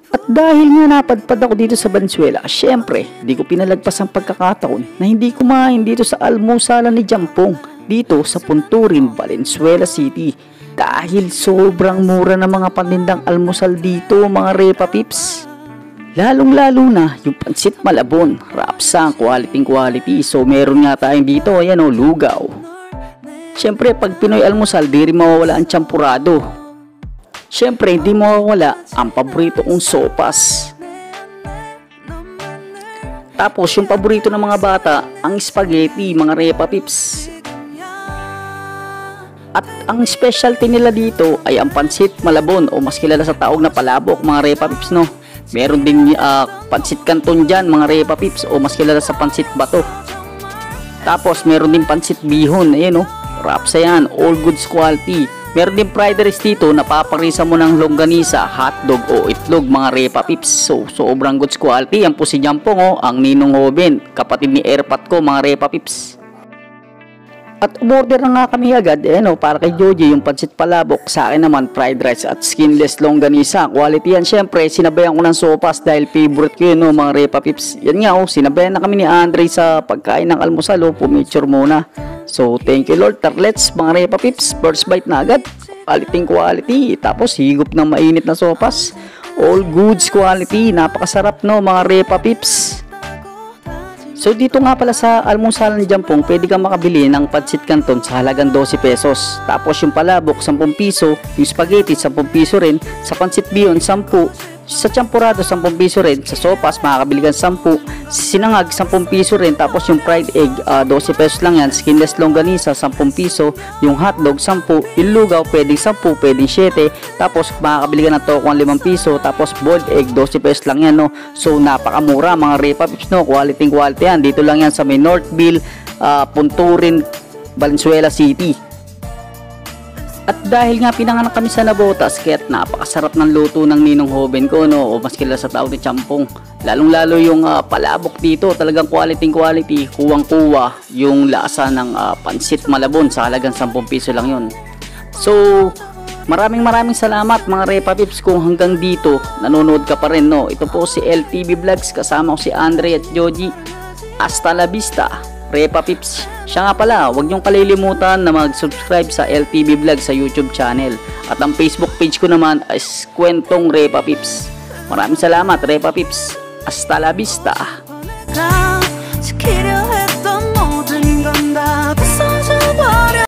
At dahil nga napadpad ako dito sa Valenzuela, syempre, di ko pinalagpas ang pagkakataon na hindi kumain dito sa almusalan ni Jampong dito sa Punturin, Valenzuela City. Dahil sobrang mura ng mga panindang almusal dito mga Repa Pips. Lalong-lalo na yung pansit malabon, rapsang, quality. So meron nga tayong dito, ayan o, lugaw. Syempre, pag Pinoy almusal, di rin mawawala ang champurado. Syempre, hindi mawawala ang paborito kong sopas. Tapos, yung paborito ng mga bata, ang spaghetti, mga Repa Pips. At ang specialty nila dito ay ang pansit malabon o mas kilala sa tawag na palabok, mga Repa Pips, no? Meron din pansit canton dyan, mga Repa Pips, o mas kilala sa pansit bato. Tapos, meron din pansit bihon, ayan o, rapsa yan, all goods quality. Meron din fried rice dito, napaparisa mo ng longganisa, hotdog o itlog, mga Repa Pips. So, sobrang goods quality. Yan po si Jampong, oh, ang ninong Hoben, kapatid ni Airpat ko, mga Repa Pips. At umorder na nga kami agad, para kay Joji yung pansit palabok, sa akin naman fried rice at skinless longganisa. Quality yan, syempre, sinabayan ko ng sopas dahil favorite ko yun, mga Repa Pips. Yan nga, sinabayan na kami ni Andre sa pagkain ng almusal, pumicture muna. So, thank you Lord, tarlets, mga Repa Pips, first bite na agad, quality, tapos higop ng mainit na sopas, all goods quality, napakasarap no mga Repa Pips. So, dito nga pala sa almusalan ni Jampong, pwede kang makabili ng pansit canton sa halagang 12 pesos. Tapos yung palabok, 10 piso, yung spaghetti, 10 piso rin, sa pansit bihon, 10, sa champurado, 10 piso rin, sa sopas, makakabili kang 10, sinangag, 10 piso rin, tapos yung fried egg, 12 pesos lang yan, skinless longganisa, 10 piso, yung hotdog, 10, yung lugaw, pwedeng 10, pwedeng 7, tapos makakabili ka ng tokong 5 piso, tapos boiled egg, 12 pesos lang yan, no? So, napakamura, mga Repa Pips, no? Quality yan, dito lang yan sa may Northville, Punturin, Valenzuela City. At dahil nga pinanganak kami sa Navotas, kaya't napakasarap ng luto ng ninong Hoben ko, no? O mas kilala sa tawag ni Jampong. Lalong-lalo yung palabok dito, talagang quality, kuwang-kuwa yung lasa ng pansit malabon, sa halagang 10 piso lang yun. So, maraming salamat mga Repa Pips kung hanggang dito nanonood ka pa rin, no? Ito po si LTV Vlogs, kasama ko si Andre at Joji. Hasta la vista, Repa Pips. Siya nga pala, huwag niyong kalilimutan na mag-subscribe sa LTV Vlog sa YouTube channel. At ang Facebook page ko naman ay Kwentong Repa Pips. Maraming salamat Repa Pips. Hasta la vista.